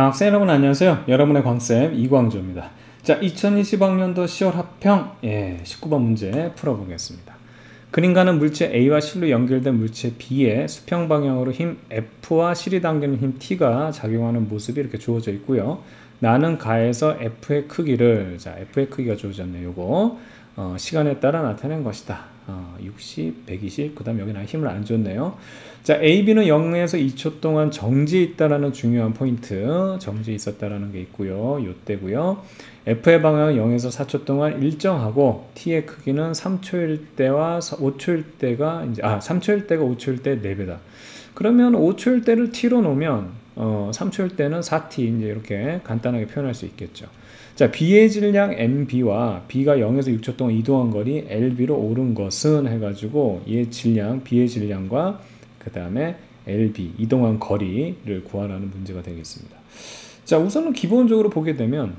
학생 여러분 안녕하세요. 여러분의 광쌤 이광조입니다. 자, 2020학년도 10월 합평 19번 문제 풀어보겠습니다. 그림가는 물체 A와 실로 연결된 물체 B의 수평 방향으로 힘 F와 실이 당기는 힘 T가 작용하는 모습이 이렇게 주어져 있고요. 나는 가에서 F의 크기를, 자, F의 크기가 주어졌네요. 요거 시간에 따라 나타낸 것이다. 60, 120, 그 다음 여기 나 힘을 안 줬네요. 자, AB는 0에서 2초 동안 정지해 있다라는 중요한 포인트, 정지해 있었다라는 게 있고요. 요때고요. F의 방향은 0에서 4초 동안 일정하고 T의 크기는 3초일 때와 5초일 때가 이제 3초일 때가 5초일 때 4배다. 그러면 5초일 때를 T로 놓으면 3초일 때는 4T 이제 이렇게 간단하게 표현할 수 있겠죠. 자, B의 질량 MB와 B가 0에서 6초 동안 이동한 거리 LB로 오른 것은 해가지고 얘 질량, B의 질량과 그 다음에 LB, 이동한 거리를 구하라는 문제가 되겠습니다. 자, 우선은 기본적으로 보게 되면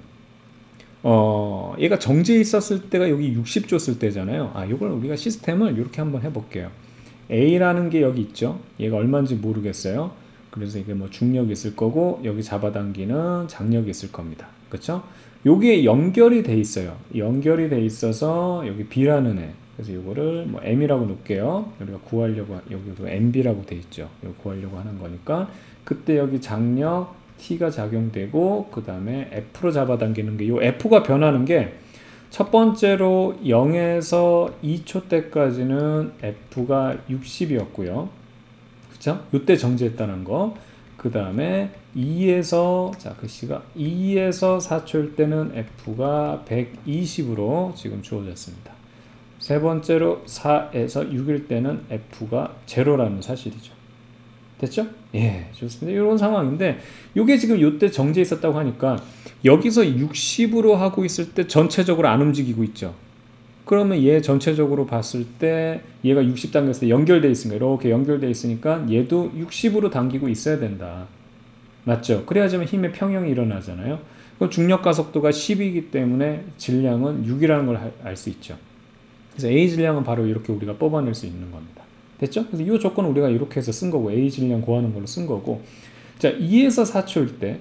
얘가 정지해 있었을 때가 여기 60 줬을 때잖아요. 이걸 우리가 시스템을 이렇게 한번 해볼게요. A라는 게 여기 있죠. 얘가 얼마인지 모르겠어요. 그래서 이게 뭐 중력이 있을 거고 여기 잡아당기는 장력이 있을 겁니다. 그쵸? 여기에 연결이 돼 있어요. 연결이 돼 있어서 여기 B라는 애. 그래서 이거를 뭐 M이라고 놓을게요. 우리가 구하려고, 여기도 MB라고 돼 있죠. 이거 구하려고 하는 거니까 그때 여기 장력 T가 작용되고 그 다음에 F로 잡아당기는 게 이 F가 변하는 게 첫 번째로 0에서 2초 때까지는 F가 60이었고요. 그쵸? 이때 정지했다는 거. 그 다음에 2에서 자, 그 시가 2에서 4초일 때는 F가 120으로 지금 주어졌습니다. 세 번째로 4에서 6일 때는 F가 0라는 사실이죠. 됐죠? 예, 좋습니다. 이런 상황인데 이게 지금 이때 정지해 있었다고 하니까 여기서 60으로 하고 있을 때 전체적으로 안 움직이고 있죠. 그러면 얘 전체적으로 봤을 때 얘가 60 당겼을 때 연결돼 있으니까 이렇게 연결돼 있으니까 얘도 60으로 당기고 있어야 된다. 맞죠? 그래야지만 힘의 평형이 일어나잖아요. 그럼 중력 가속도가 10이기 때문에 질량은 6이라는 걸 알 수 있죠. 그래서 A 질량은 바로 이렇게 우리가 뽑아낼 수 있는 겁니다. 됐죠? 그래서 이 조건을 우리가 이렇게 해서 쓴 거고 A 질량 구하는 걸로 쓴 거고 자, 2에서 4초일 때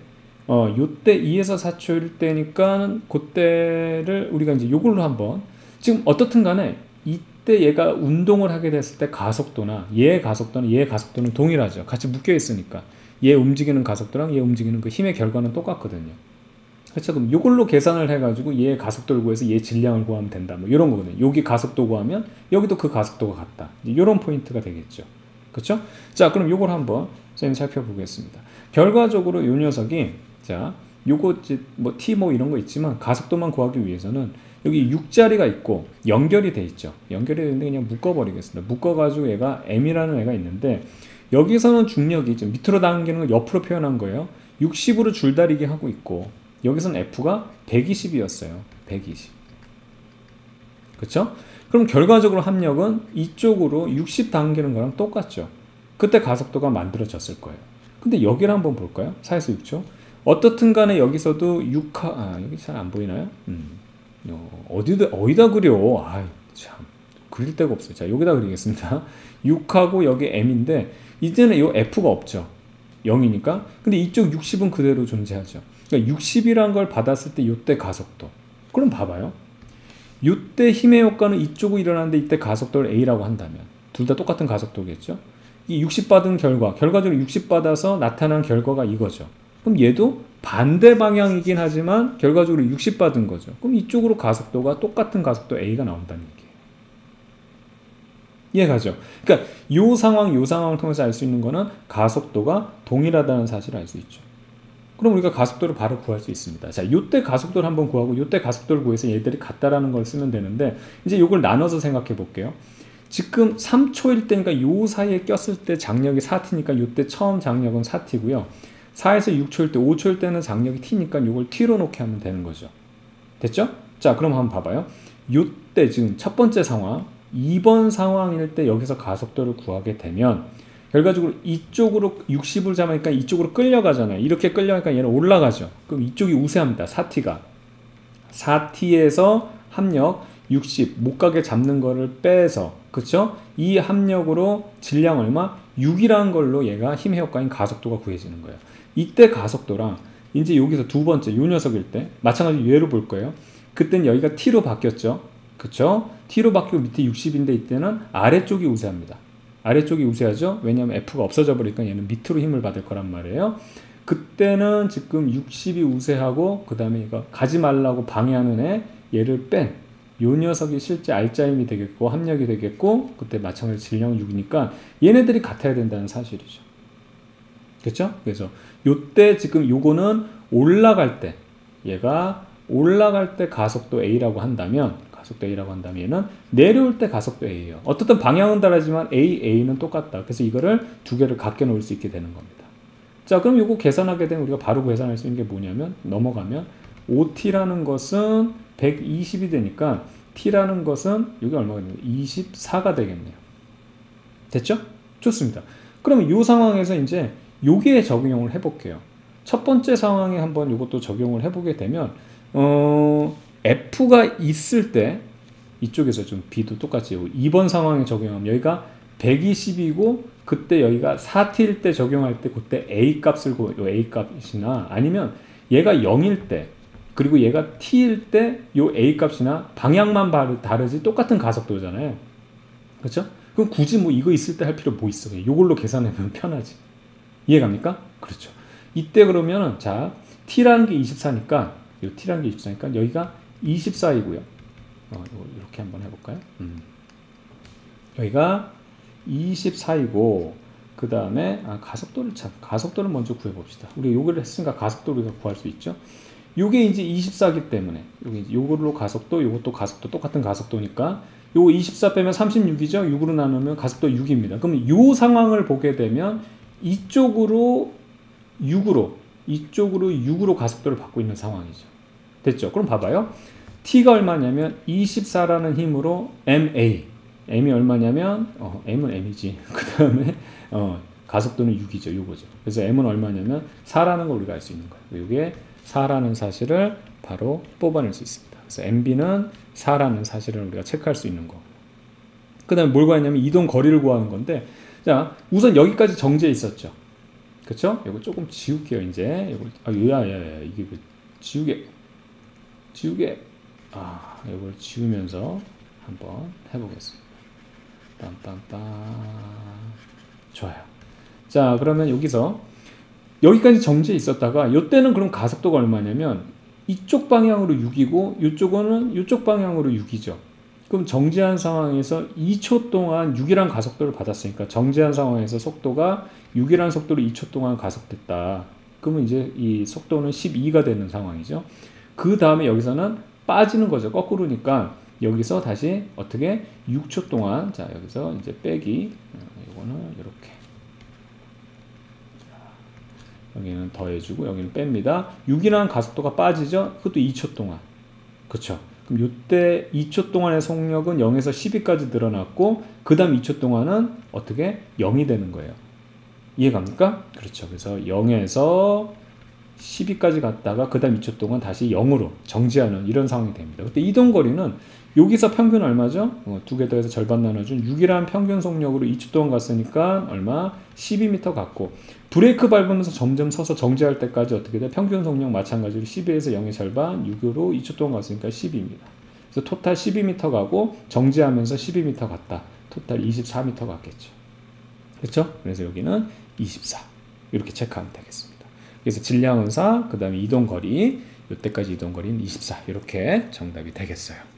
요때 2에서 4초일 때니까 그때를 우리가 이제 요걸로 한번 지금 어떻든 간에 이때 얘가 운동을 하게 됐을 때 가속도나 얘의 가속도는 동일하죠. 같이 묶여 있으니까 얘 움직이는 가속도랑 얘 움직이는 그 힘의 결과는 똑같거든요. 그렇죠? 그럼 이걸로 계산을 해가지고 얘의 가속도를 구해서 얘 질량을 구하면 된다. 뭐 이런 거거든요. 여기 가속도 구하면 여기도 그 가속도가 같다. 이런 포인트가 되겠죠. 그렇죠? 자, 그럼 이걸 한번 선생님 살펴보겠습니다. 결과적으로 이 녀석이 자, 요거 뭐 T 뭐 이런 거 있지만 가속도만 구하기 위해서는 여기 6자리가 있고 연결이 돼 있죠. 연결이 되는데 그냥 묶어버리겠습니다. 묶어가지고 얘가 M이라는 애가 있는데 여기서는 중력이 좀 밑으로 당기는 걸 옆으로 표현한 거예요. 60으로 줄다리기 하고 있고 여기서는 F가 120이었어요. 120. 그쵸? 그럼 결과적으로 합력은 이쪽으로 60 당기는 거랑 똑같죠. 그때 가속도가 만들어졌을 거예요. 근데 여기를 한번 볼까요? 4에서 6초. 어떻든 간에 여기서도 6하, 여기 잘 안 보이나요? 어디다 그려? 참. 그릴 데가 없어요. 자, 여기다 그리겠습니다. 6하고 여기 M인데, 이제는 이 F가 없죠. 0이니까. 근데 이쪽 60은 그대로 존재하죠. 그러니까 60이란 걸 받았을 때 이때 가속도. 그럼 봐봐요. 이때 힘의 효과는 이쪽으로 일어나는데 이때 가속도를 A라고 한다면 둘 다 똑같은 가속도겠죠. 이 60 받은 결과적으로 60 받아서 나타난 결과가 이거죠. 그럼 얘도 반대 방향이긴 하지만 결과적으로 60 받은 거죠. 그럼 이쪽으로 가속도가 똑같은 가속도 A가 나온다는 얘기예요. 이해가죠? 그러니까 요 상황을 통해서 알 수 있는 거는 가속도가 동일하다는 사실을 알 수 있죠. 그럼 우리가 가속도를 바로 구할 수 있습니다. 자, 요때 가속도를 한번 구하고 요때 가속도를 구해서 얘들이 같다라는 걸 쓰면 되는데 이제 요걸 나눠서 생각해 볼게요. 지금 3초일 때니까 요 사이에 꼈을 때 장력이 4T니까 요때 처음 장력은 4T고요. 4에서 6초일 때, 5초일 때는 장력이 T니까 요걸 T로 놓게 하면 되는 거죠. 됐죠? 자, 그럼 한번 봐봐요. 요때 지금 첫 번째 상황, 2번 상황일 때 여기서 가속도를 구하게 되면 결과적으로 이쪽으로 60을 잡으니까 이쪽으로 끌려가잖아요. 이렇게 끌려가니까 얘는 올라가죠. 그럼 이쪽이 우세합니다. 4T가. 4T에서 합력 60, 못 가게 잡는 거를 빼서, 그쵸? 이 합력으로 질량 얼마? 6이라는 걸로 얘가 힘의 효과인 가속도가 구해지는 거예요. 이때 가속도랑 이제 여기서 두 번째 요 녀석일 때 마찬가지로 얘로 볼 거예요. 그땐 여기가 t로 바뀌었죠. 그쵸? t로 바뀌고 밑에 60인데 이때는 아래쪽이 우세합니다. 아래쪽이 우세하죠. 왜냐하면 f가 없어져 버리니까 얘는 밑으로 힘을 받을 거란 말이에요. 그때는 지금 60이 우세하고 그 다음에 이거 가지 말라고 방해하는 애 얘를 뺀 요 녀석이 실제 알짜임이 되겠고 합력이 되겠고 그때 마찬가지로 질량은 6이니까 얘네들이 같아야 된다는 사실이죠. 그렇죠? 그래서 요때 지금 요거는 올라갈 때 얘가 올라갈 때 가속도 A라고 한다면 얘는 내려올 때 가속도 A예요. 어떻든 방향은 다르지만 A는 똑같다. 그래서 이거를 두 개를 같게 놓을 수 있게 되는 겁니다. 자, 그럼 요거 계산하게 되면 우리가 바로 계산할 수 있는 게 뭐냐면 넘어가면 OT라는 것은 120이 되니까 T라는 것은 여기 얼마가 되나요? 24가 되겠네요. 됐죠? 좋습니다. 그러면 이 상황에서 이제 요게 적용을 해볼게요. 첫 번째 상황에 한번 이것도 적용을 해보게 되면 F가 있을 때 이쪽에서 좀 B도 똑같이 2번 상황에 적용하면 여기가 120이고 그때 여기가 4T일 때 적용할 때 그때 A 값을 요 A 값이나 아니면 얘가 0일 때 그리고 얘가 T일 때 요 A 값이나 방향만 다르지 똑같은 가속도잖아요. 그렇죠? 그럼 굳이 뭐 이거 있을 때 할 필요 뭐 있어? 이걸로 계산하면 편하지. 이해갑니까? 그렇죠. 이때 그러면은 자 T라는 게 24니까 요 T라는 게 24니까 여기가 24이고요. 이렇게 한번 해볼까요? 여기가 24이고 그 다음에 가속도를 먼저 구해봅시다. 우리 요거를 했으니까 가속도 우리가 구할 수 있죠. 요게 이제 24기 때문에 요걸로 가속도 요것도 가속도 똑같은 가속도니까 요거 24 빼면 36이죠. 6으로 나누면 가속도 6입니다. 그럼 요 상황을 보게 되면 이쪽으로 6으로 가속도를 받고 있는 상황이죠. 됐죠? 그럼 봐봐요. T가 얼마냐면 24라는 힘으로 M이 얼마냐면 M은 M이지. 그 다음에 가속도는 6이죠. 요거죠. 그래서 M은 얼마냐면 4라는 걸 우리가 알 수 있는 거예요. 이게 4라는 사실을 바로 뽑아낼 수 있습니다. 그래서 MB는 4라는 사실을 우리가 체크할 수 있는 거. 그 다음에 뭘 구하냐면 이동 거리를 구하는 건데 자 우선 여기까지 정지해 있었죠. 그쵸? 이거 조금 지울게요. 이제 이게 지우개 이걸 지우면서 한번 해보겠습니다. 빰빰빰 좋아요. 자 그러면 여기까지 정지해 있었다가 이때는 그럼 가속도가 얼마냐면 이쪽 방향으로 6이고 이쪽 방향으로 6이죠. 그럼 정지한 상황에서 2초 동안 6이란 가속도를 받았으니까 정지한 상황에서 속도가 6이란 속도로 2초 동안 가속됐다. 그러면 이제 이 속도는 12가 되는 상황이죠. 그 다음에 여기서는 빠지는 거죠. 거꾸로니까 여기서 다시 어떻게 6초 동안 자 여기서 이제 빼기 이거는 이렇게 여기는 더해주고 여기는 뺍니다. 6이라는 가속도가 빠지죠. 그것도 2초 동안. 그쵸? 그럼 이때 2초 동안의 속력은 0에서 12까지 늘어났고 그 다음 2초 동안은 어떻게 0이 되는 거예요. 이해갑니까? 그렇죠. 그래서 0에서 12까지 갔다가 그 다음 2초 동안 다시 0으로 정지하는 이런 상황이 됩니다. 그때 이동거리는 여기서 평균 얼마죠? 두 개 더해서 절반 나눠준 6이라는 평균 속력으로 2초 동안 갔으니까 얼마? 12m 갔고 브레이크 밟으면서 점점 서서 정지할 때까지 어떻게 돼? 평균 속력 마찬가지로 12에서 0의 절반 6으로 2초 동안 갔으니까 12입니다. 그래서 토탈 12m 가고 정지하면서 12m 갔다. 토탈 24m 갔겠죠. 그렇죠? 그래서 여기는 24 이렇게 체크하면 되겠습니다. 그래서 질량은 4, 그 다음에 이동거리 이때까지 이동거리는 24 이렇게 정답이 되겠어요.